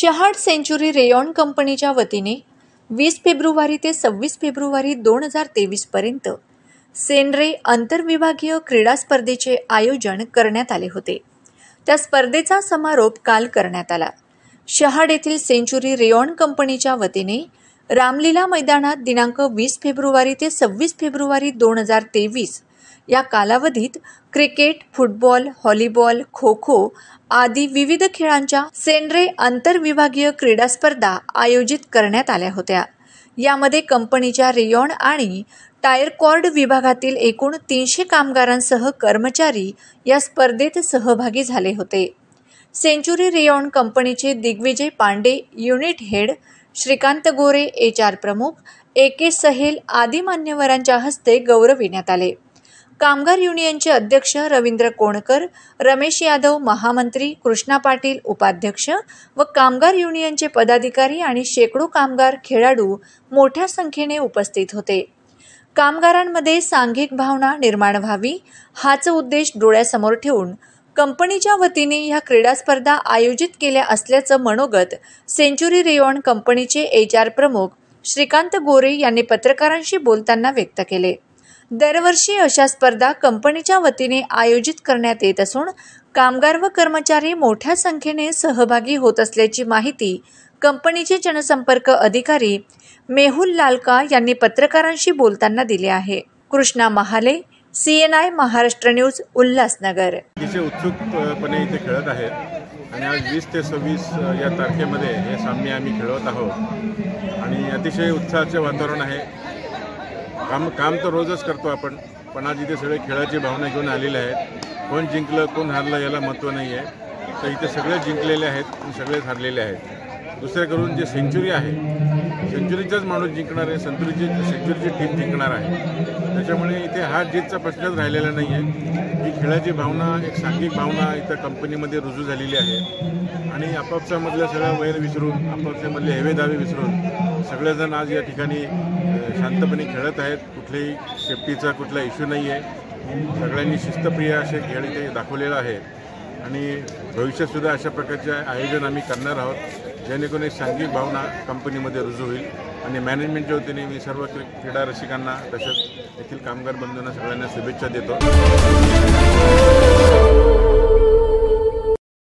Shahad century rayon कंपनीच्या वतीने 20 February ते 26 फेब्रुवारी 2023 पर्यंत सेनरे आंतरविभागीय क्रीडा स्पर्धेचे आयोजन करण्यात आले होते। त्या स्पर्धेचा समारोप काल करण्यात आला। शहाड येथील सेंचुरी रेयॉन कंपनीच्या वतीने रामलीला मैदानात दिनांक 20 फेब्रुवारी ते 26 फेब्रुवारी 2023 या कालावधीत क्रिकेट, फुटबॉल, व्हॉलीबॉल, खो-खो आदी विविध खेळांच्या सेनरे आंतरविभागीय क्रीडा स्पर्धा आयोजित करण्यात आल्या होत्या। यामध्ये कंपनीच्या रेयॉन आणि टायर कॉर्ड विभागातील एकूण 300 कामगारांसह कर्मचारी या स्पर्धेत सहभागी झाले होते। सेंचुरी रेयॉन कंपनीचे Digvijay Pandey, unit head, Shrikant Gore, HR प्रमुख, AK सहेल आदी मान्यवरांच्या हस्ते गौरविण्यात आले। कामगार युनियनचे अध्यक्ष रवींद्र कोणकर, रमेश यादव महामंत्री, कृष्णा पाटील उपाध्यक्ष व कामगार युनियनचे पदाधिकारी आणि शेकडो कामगार खेळाडू मोठ्या संख्येने उपस्थित होते। कामगारांमध्ये सांघिक भावना निर्माण व्हावी हाच उद्देश डोळ्यासमोर ठेवून कंपनीच्या वतीने ह्या क्रीडा स्पर्धा आयोजित केल्या असल्याचं मनोगत सेंचुरी रेयॉन कंपनीचे HR प्रमुख श्रीकांत गोरे यांनी पत्रकारांशी बोलताना व्यक्त केले। दरवर्षी अशा स्पर्धा कंपनीच्या वतीने आयोजित करण्यात येत असून कामगार व कर्मचारी मोठ्या संख्येने सहभागी होत असल्याची माहिती कंपनीचे जनसंपर्क अधिकारी मेहुल लालका यांनी पत्रकारांशी बोलताना दिली आहे। Krishna Mahale, CNI Maharashtra news, Ulhasnagar. अतिशय उत्सुकपणे इथे खेळत आहेत आणि आज 20 ते 26 या तारखेमध्ये हे सामने आम्ही खेळत आहोत आणि अतिशय उत्साहाचे वातावरण आहे। काम तर रोजच करतो आपण, पण आज इथे सगळे खेळाची भावना घेऊन आलेले आहेत। कोण जिंकलं कोण हारलं याला महत्त्व नाही आहे, तर इथे सगळे जिंकलेले आहेत आणि सगळेच हारलेले आहेत। दुसरे करून जे सेंचुरी आहे, सेंचुरीचाच माणूस जिंकणार आहे, सेंचुरीची टीम जिंकणार आहे। त्याच्यामुळे इथे हार जीतचा प्रश्नच राहिलेला नाही आहे। ही खेळाची भावना, एक सांघिक भावना इथं कंपनीमध्ये रुजू झालेली आहे आणि आपापसामधलं सगळं वैर विसरून, आपापसामधले हेवेदावे विसरून सगळेजण आज या ठिकाणी शांतपणे खेळत आहेत। कुठल्याही सेफ्टीचा कुठला इश्यू नाही आहे। सगळ्यांनी शिस्तप्रिय असे खेळ इथे दाखवलेला आहे आणि भविष्यातसुद्धा अशा प्रकारचे आयोजन आम्ही करणार आहोत, जेणेकरून एक सांघिक भावना कंपनीमध्ये रुजू होईल। आणि मॅनेजमेंटच्या वतीने मी सर्व क्रीडा रसिकांना तसेच येथील कामगार बंधूंना सगळ्यांना शुभेच्छा देतो।